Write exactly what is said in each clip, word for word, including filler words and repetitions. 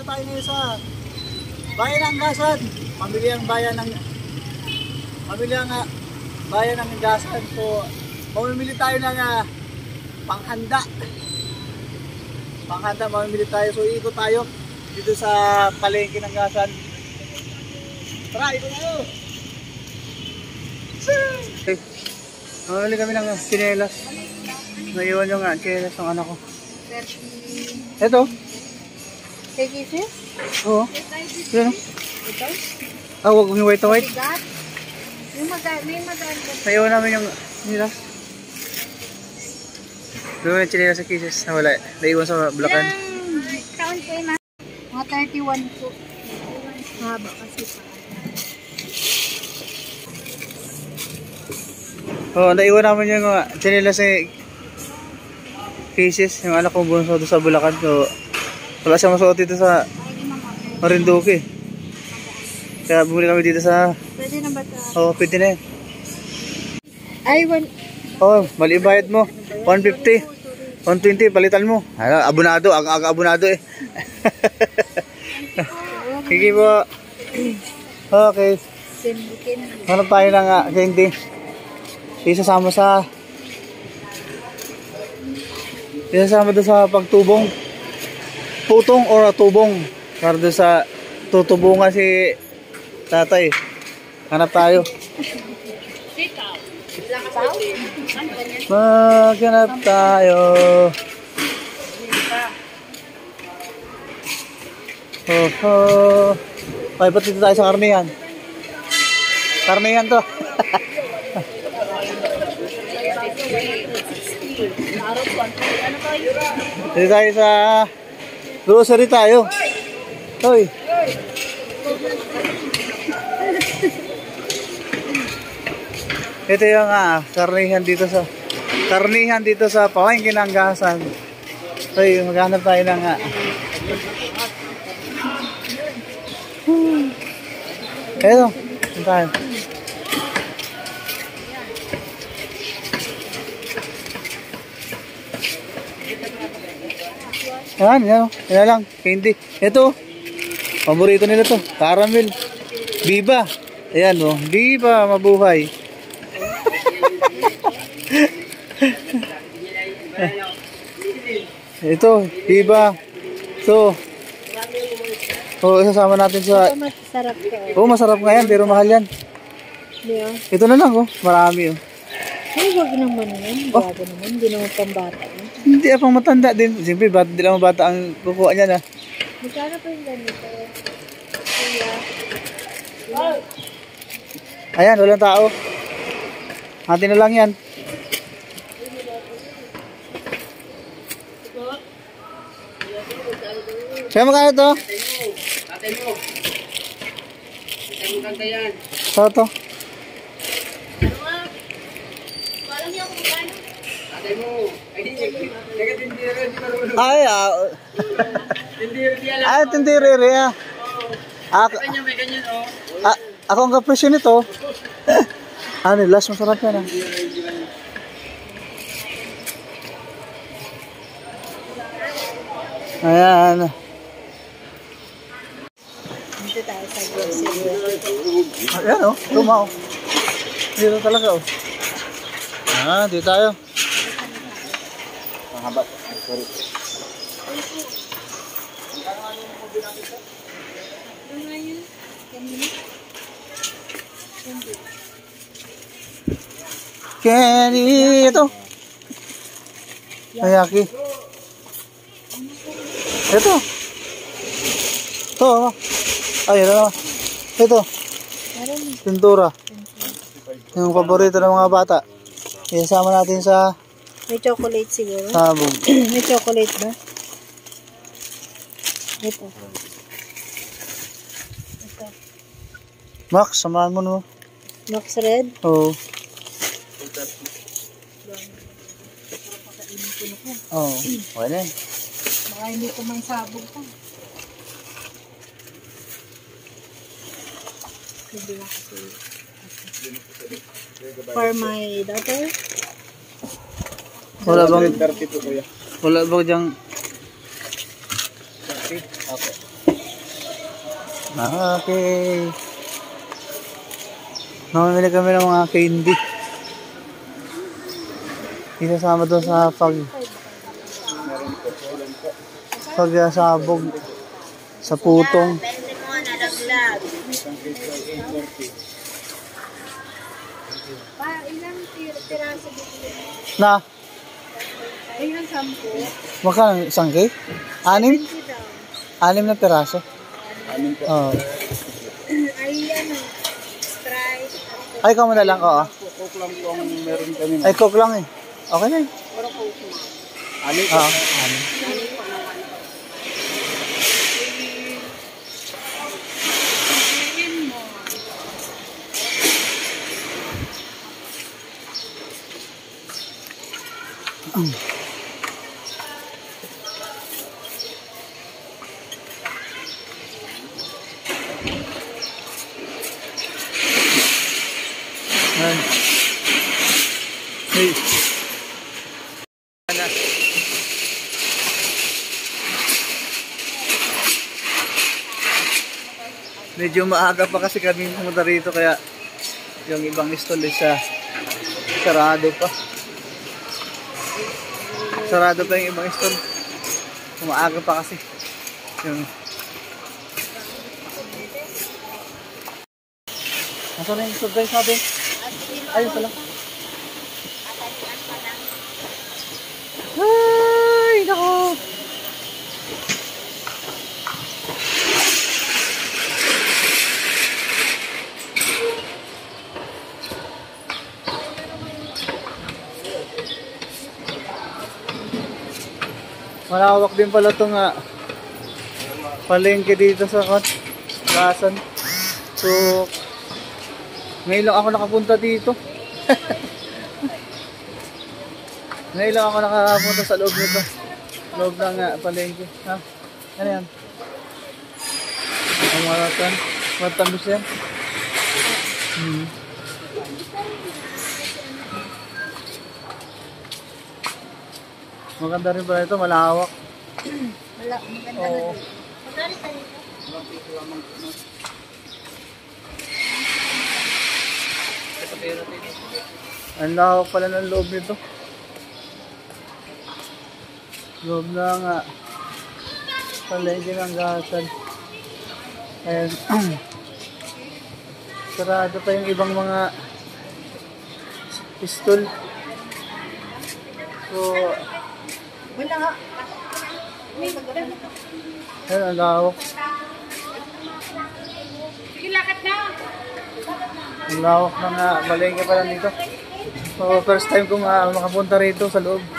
tayo ngayon sa bayan ng Gasan. Pamili ang bayan ng Pamili ang uh, bayan ng Gasan. So, mamimili tayo ng uh, panghanda. Panghanda, mamimili tayo. So, ikot tayo dito sa palengke ng Gasan. Tara, ikot tayo. Okay. Mamili kami ng chinelas. Naiwan yung uh, chinelas ng anak ko. Ito. Kay kisses? Oo. Yan. Ito? Ah, huwag yung white to white. Yung magaan, may magaan ka. Naiwan namin yung chinelas. Doon yung chinelas sa kisses na wala. Naiwan sa Bulacan. Count ko yun, mga thirty-one po. Haba kasi pa. Oo, oh, naiwan namin yung uh, chinelas sa kisses. Yung anak ko bunso doon sa Bulacan. So, wala siya masuot dito sa Marinduque. Kaya bumili kami dito sa... Pwede na ba ito? Oo, oh, pwede na yan. Ay, one... Oo, oh, mali bayad mo. one fifty. one twenty, palitan mo. Ano, abonado. Aga-aga abonado eh. Sige po. Okay. Hanap tayo ng uh, candy. Isasama sa... Isasama doon sa pagtubong. Putong or tubong. Para doon sa tutubungan si tatay. Hanap tayo. Maghanap tayo. Oh, oh. Ay, ba't dito tayo sa karnihan? Karnihan to. Dito tayo sa grocery tayo. Hoy. Ito yung ah, karnihan dito sa karnihan dito sa palengke ng Gasan. Hoy, maghanap tayo ng ah. Eto, tayo. Yan, yan, yan lang, candy. Ito, paborito nila to, caramel. Viva. Ayan o, oh. Viva, mabuhay. Ito, Viva. So, oh, isasama natin sa... Masarap ka. Oh, masarap nga yan, pero mahal yan. Yeah. Ito na lang, oh, marami oh. Ay, wag naman yan. Bago naman, hindi naman pambata. Hindi, pang matanda din. Siyempre, bata, hindi lang bata ang kukuha niya na. Magkano pa yung ganito? Kuya. Ayan, walang tao. Atin na lang yan. Kaya magkano to? Tatay mo. Tatay mo kanta yan. Ito to. Walang niya kung magkano. Tatay mo. Ay, nagatindira. Di marunong. Ay, ah. Tindira di alam. Ay, tindirere ah. Ah, May ganyan, may ganyan, oh. ah, ako ang kapresyo nito. Ano, last masarap yan ah. Ayan. Dito tayo sa grocery. Ayan oh, tuma oh. Dito talaga oh. Ah, dito tayo. Mahaba. Sorry. Candy ito. Ayaki. Ito. Ito. Ayun na. Ito. Pintura. Yung paborito ng mga bata. Isama natin sa May chocolate siguro. sabog. May chocolate ba? Ito. Ito. Max, samahan mo no. Max Red. Oo. Oo. Okay na. Baka hindi ko may sabog pa. Hindi na kasi. For my daughter. Wala bang wala bang diyang Okay. Okay. Namamili kami ng mga candy. Isasama doon sa pag pagsasabog sa putong. Pa, ilang tir- piraso dito? Na, Ayun ang sampu. magkano isang cake? Anim? twenty daw. Anim na piraso. Oo. Ay, ano, Sprite. Ay, ikaw mo na lang, oo. Coke lang po ang meron kami. Ay, coke lang eh. Okay na eh. Puro Coke na. Ano po? Oo, anim. Tingin mo. Ayan. Hey. Medyo maaga pa kasi kami pumunta rito kaya yung ibang stall is sa sarado pa. Sarado pa yung ibang stall. Maaga pa kasi. Yung Nasaan na yung stall guys natin? Ayun pala. Ay, nako! Malawak din pala itong uh, palengke dito sa Kasan. So, ngayon lang ako nakapunta dito. Ngayon lang ako nakapunta sa loob nito. Loob ng uh, palengke. Ha? Ano yan? Ang maratan. Matamis yan. Hmm. Maganda rin pala ito, malawak. Wala, maganda Oo. na dito. Magkano pa dito? Ang lawak pala ng loob nito. Loob ng uh, palengke ng Gasan. Ayan. Sarado pa yung ibang mga pistol. So, Wala nga. May maganda. ayan, ang lawak. Sige, lakad na. Ang lawak ng uh, palengke pala dito. So, first time kong uh, makapunta rito sa loob.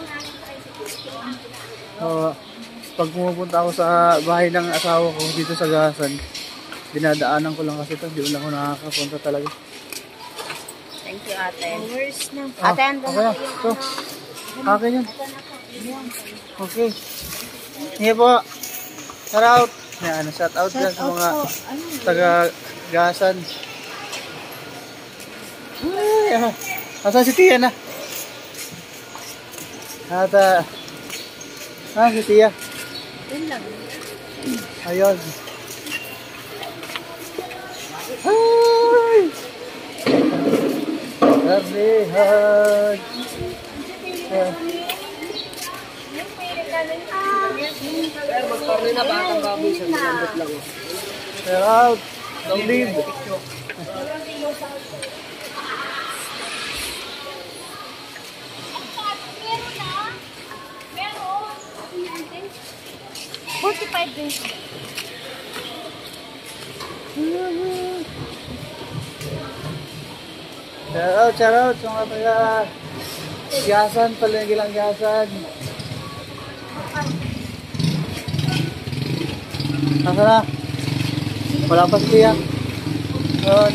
So, pag pumupunta ako sa bahay ng asawa ko dito sa Gasan, dinadaanan ko lang kasi ito. Di lang ako nakakapunta talaga. Thank you, ate. Worst na. Ah, Ate, ando okay na na. po yung So, ano. akin yan. Okay. Sige po. Shout out. Yan, shout out dyan sa mga Ano? taga Gasan. Ay, ah. Asan si Tia na? At, ah, ah, si Tia. Yun lang. Ayun. Ay! Karnihan! Ah, Eh, magkarni na batang baboy sa nilambot lang. shout out! Long live! forty-five days. Shout out, shout out sa mga taga Gasan, palengke lang Gasan. Asa na? Wala pa siya. Yun.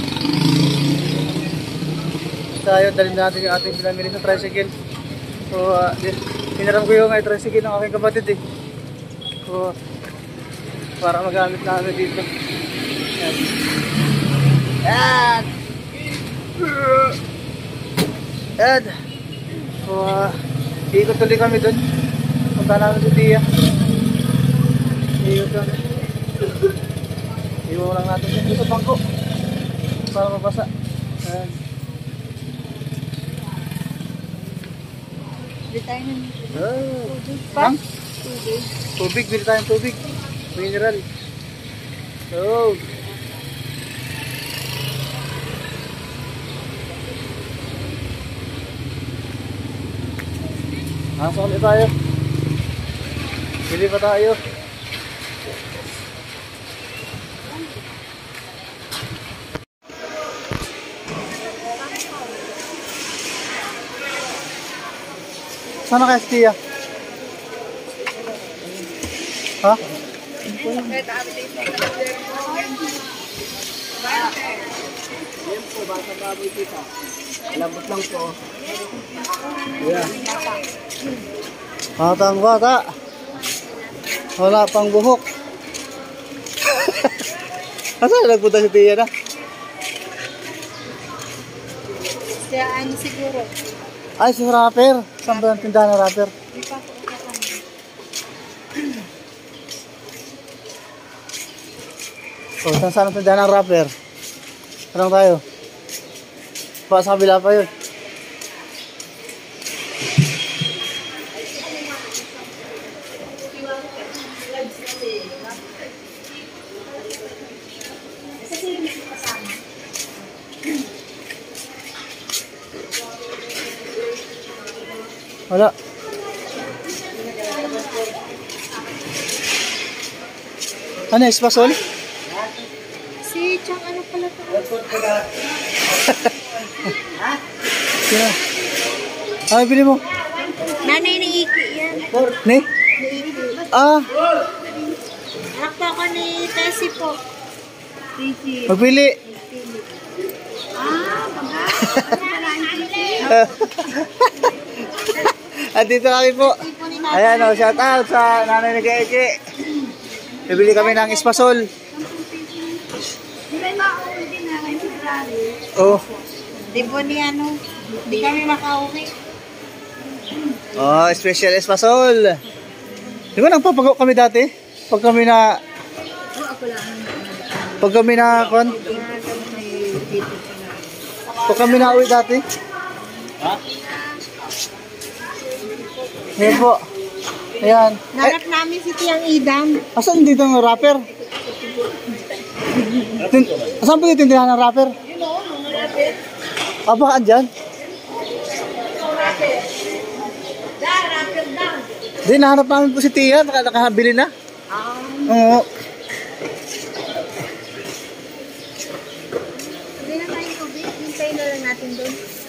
So yun, dalhin natin yung ating pinamili sa tricycle. So, uh, pinaram ko yung uh, tricycle ng aking kapatid eh. So, para magamit namin dito. Yan. Yan! Yan! So, uh, ikot tuloy kami dun. Punta namin si Tia. Ikot kami. Iwan lang natin yan dito bangko. Para mabasa. Ayan. Bili tayo ng Ah. tubig pa. Ang? Tubig. Tubig, bili tayong tubig. Mineral. So, nasa ulit tayo. Bili pa tayo. Sana kaya si Tia? Ha? Yan po, bata baboy kita. Lambot lang po. Yeah. Batang bata. Wala pang buhok. Asa nagpunta si Tia na? Kaya ano siguro. Ay, si rapper. Saan ba ang tindahan ng rapper? Di pa po kami. O, saan saan ang tindahan ng rapper? Tanong tayo. Baka sa kabila pa yun. Wala. Ano, espasol? Si Chang ano pala to? Sino? Ay, bili mo. Nanay ni Iki yan. Ni? Ah, Anak po ako ni Tessie po. Tessie. magpili. Ah, baga. At dito kami po. Ayan o, shout out sa nanay ni Keke. Bibili kami ng espasol. Di ba makauwi din na ngayon February? Oh. Di po ni ano, di kami makauwi. Oh, special espasol. Di ba nagpapagaw kami dati? Pag kami na... Oo, ako lang. Pag kami na... Kon, pag kami na uwi dati. Ha? Ngayon po. Ayan. Ay, Nanap namin si Tiyang Idam. asan dito ng rapper? Tin- Asan po yung tindahan ng rapper? Ah, baka andyan? Di, nahanap namin po si Tia. Naka, nakabili na. Oo. Hindi na tayo tubig. Hintay na lang natin doon.